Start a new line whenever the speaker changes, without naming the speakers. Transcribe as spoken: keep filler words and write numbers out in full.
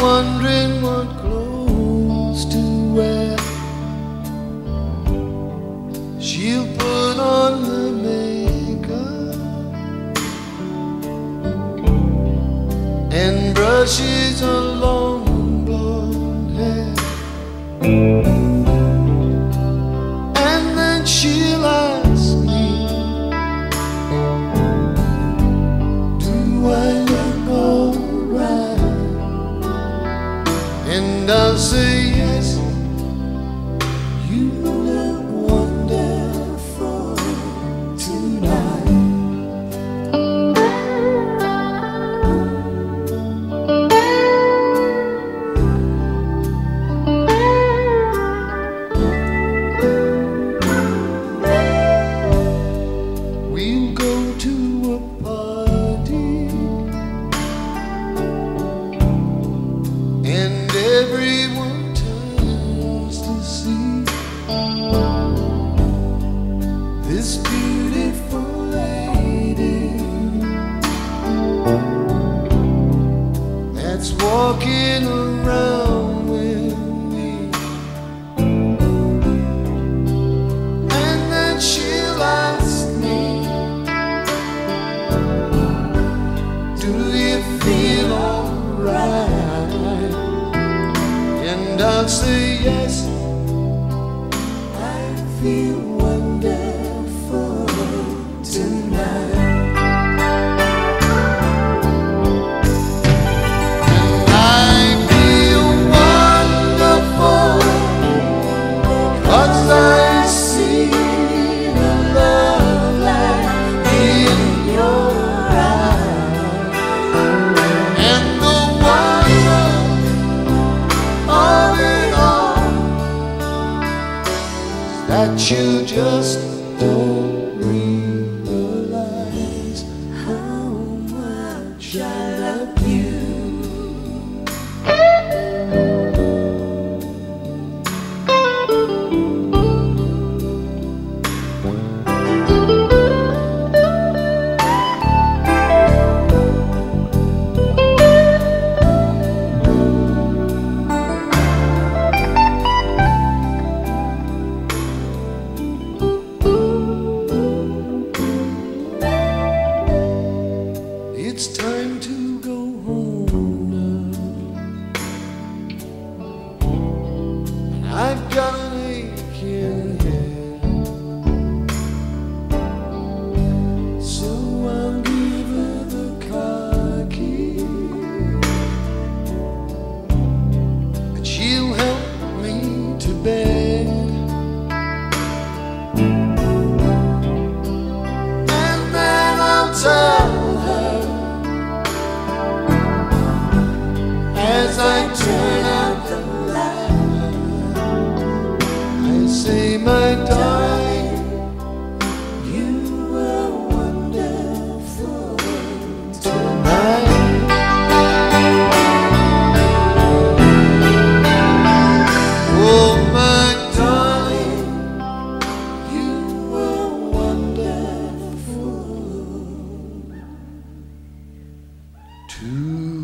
wondering what clothes to wear. She'll put on the makeup and brushes her long blonde hair, and then she'll ask me, do I look alright? And I'll say yes, you look wonderful tonight. We'll go to a party and everyone turns to see this beautiful lady that's walking around with me. And then she'll ask me, do you feel alright? And I'll say yes, I feel wonderful tonight. And I feel wonderful 'cause I see the love light in your eyes, and the wonder of it all that you just don't realize how much I love you. It's time to go home now. I've got an aching head, so I'll give her the car key, and she'll help me to bed. And then I'll tell her, as I turn out the light, I say, my darling, you were wonderful tonight. Oh, my darling, you were wonderful tonight.